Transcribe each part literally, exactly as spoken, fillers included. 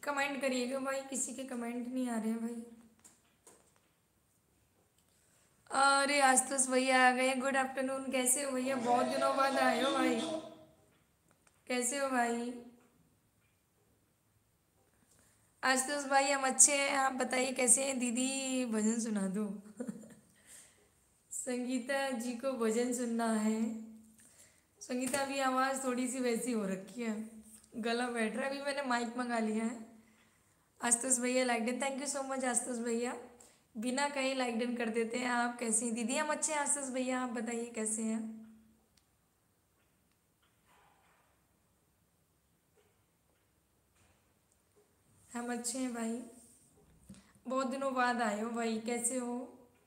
Comment करिएगा भाई, किसी के कमेंट नहीं आ रहे हैं भाई। अरे आस्तुस भैया आ गए, गुड आफ्टरनून, कैसे हो भैया, बहुत दिनों बाद आए हो भाई, कैसे हो भाई। आस्तुस भाई हम अच्छे हैं, आप बताइए कैसे हैं। दीदी भजन सुना दो। संगीता जी को भजन सुनना है। संगीता भी आवाज़ थोड़ी सी वैसी हो रखी है, गला बैठ रहा है, अभी मैंने माइक मंगा लिया है। आस्तुस भैया like done, thank you so much आस्तुस भैया, बिना कहीं लाइक डन कर देते हैं। आप कैसे हैं दीदी, हम अच्छे हैं आस्तुस भैया, आप बताइए कैसे हैं। हम अच्छे हैं भाई, बहुत दिनों बाद आए हो भाई, कैसे हो।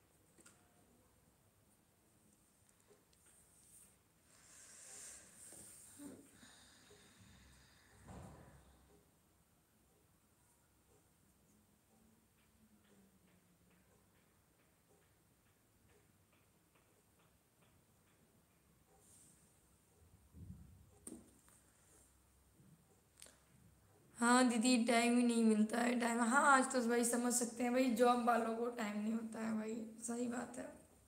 हाँ दीदी टाइम ही नहीं मिलता है, टाइम, हाँ आज तो भाई समझ सकते हैं भाई, जॉब वालों को टाइम नहीं होता है भाई, सही बात है।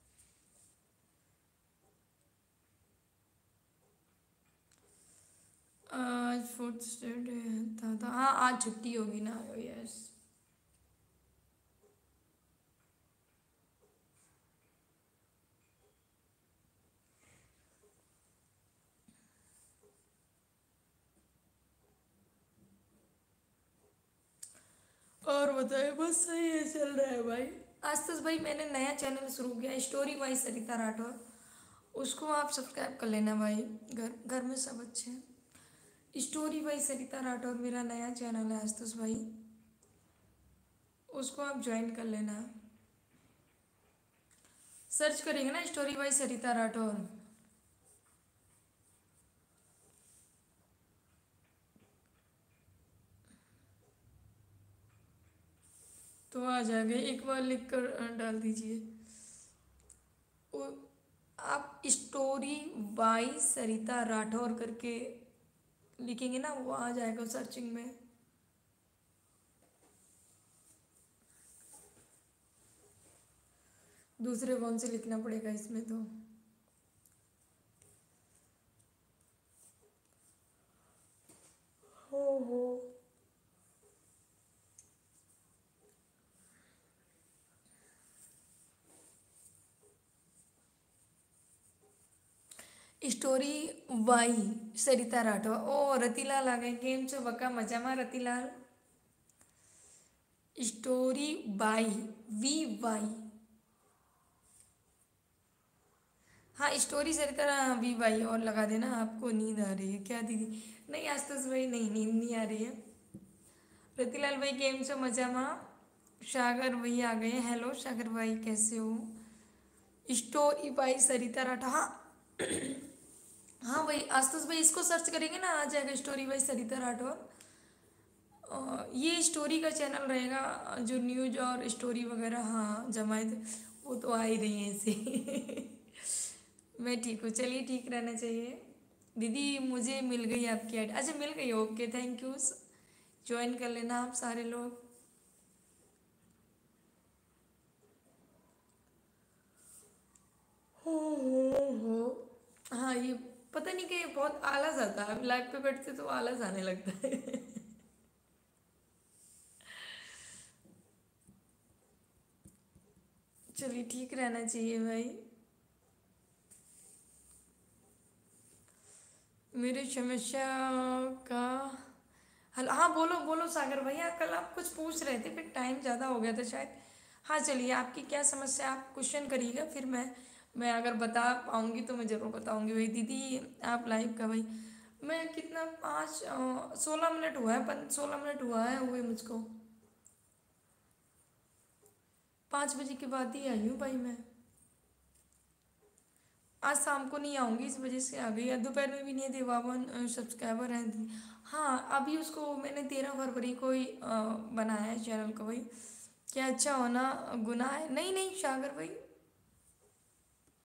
आज फोर्थ स्टैंडर्ड था, था हाँ आज छुट्टी होगी ना, यस। और बताए बस सही है, चल रहा है भाई। आस्तुस भाई मैंने नया चैनल शुरू किया, स्टोरी बाई सरिता राठौर, उसको आप सब्सक्राइब कर लेना भाई। घर घर में सब अच्छे हैं। स्टोरी बाई सरिता राठौर मेरा नया चैनल है आस्तुस भाई, उसको आप ज्वाइन कर लेना। सर्च करेंगे ना स्टोरी बाई सरिता राठौर, तो आ जाएगा, एक बार लिख कर डाल दीजिए। आप स्टोरी बाई सरिता राठौर करके लिखेंगे ना, वो आ जाएगा सर्चिंग में। दूसरे फोन से लिखना पड़ेगा इसमें तो। हो हो स्टोरी वाई सरिता राठौर, ओ रतीलाल आ गए, केम छो बका मजामा Ratilal. Story by V Y, हाँ स्टोरी सरिता वी वाई, और लगा देना। आपको नींद आ रही है क्या दीदी, नहीं आज तो भाई नहीं, नींद नहीं आ रही है। रतीलाल भाई केम छो मजामा। सागर भाई आ गए, हेलो सागर भाई कैसे हो। स्टोरी बाई सरिता राठौर, हाँ हाँ भाई आस्तुस भाई इसको सर्च करेंगे ना, आ जाएगा स्टोरी बाई सरिता राठौर। अ, ये स्टोरी का चैनल रहेगा, जो न्यूज और स्टोरी वगैरह हाँ जमायत, वो तो आ ही रही है ऐसे। मैं ठीक हूँ, चलिए ठीक रहना चाहिए। दीदी मुझे मिल गई आपकी आईडी, अच्छा मिल गई, ओके थैंक यू। ज्वाइन कर लेना आप सारे लोग। हो हो हो हाँ ये पता नहीं कि बहुत आलस आता है, लाइव पे बैठते तो आलस आने लगता है। चलिए ठीक रहना चाहिए भाई। मेरी समस्या का हल, हाँ बोलो बोलो सागर भैया, कल आप कुछ पूछ रहे थे, फिर टाइम ज़्यादा हो गया था शायद। हाँ चलिए आपकी क्या समस्या, आप क्वेश्चन करिएगा, फिर मैं मैं अगर बता पाऊँगी तो मैं ज़रूर बताऊँगी भाई। दीदी आप लाइव का भाई, मैं कितना पाँच सोलह मिनट हुआ है, पन सोलह मिनट हुआ है हुए मुझको, पाँच बजे के बाद ही आई हूँ भाई मैं। आज शाम को नहीं आऊँगी, इस वजह से आ गई, या दोपहर में भी नहीं थे, बावन सब्सक्राइबर हैं। हाँ अभी उसको मैंने तेरह फरवरी को ही अ, बनाया है चैनल को भाई। क्या अच्छा होना गुनाह है, नहीं नहीं सागर भाई,